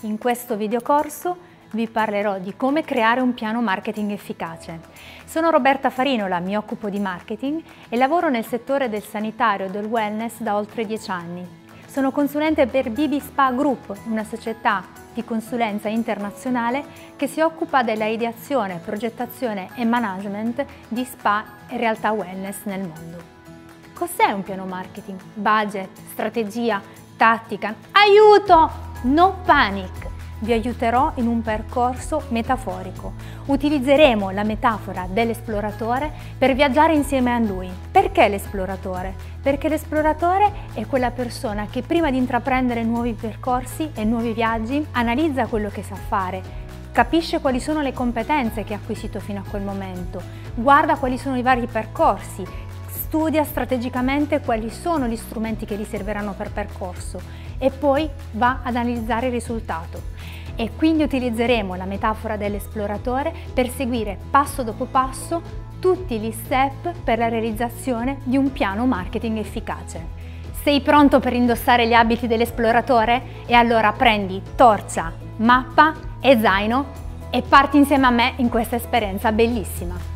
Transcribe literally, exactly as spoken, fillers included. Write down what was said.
In questo videocorso vi parlerò di come creare un piano marketing efficace. Sono Roberta Farinola, mi occupo di marketing e lavoro nel settore del sanitario e del wellness da oltre dieci anni. Sono consulente per B B Spa Group, una società di consulenza internazionale che si occupa della ideazione, progettazione e management di spa e realtà wellness nel mondo. Cos'è un piano marketing? Budget, strategia, tattica? Aiuto! No panic! Vi aiuterò in un percorso metaforico. Utilizzeremo la metafora dell'esploratore per viaggiare insieme a lui. Perché l'esploratore? Perché l'esploratore è quella persona che prima di intraprendere nuovi percorsi e nuovi viaggi analizza quello che sa fare, capisce quali sono le competenze che ha acquisito fino a quel momento, guarda quali sono i vari percorsi, studia strategicamente quali sono gli strumenti che gli serviranno per percorso e poi va ad analizzare il risultato. E quindi utilizzeremo la metafora dell'esploratore per seguire passo dopo passo tutti gli step per la realizzazione di un piano marketing efficace. Sei pronto per indossare gli abiti dell'esploratore? E allora prendi torcia, mappa e zaino e parti insieme a me in questa esperienza bellissima.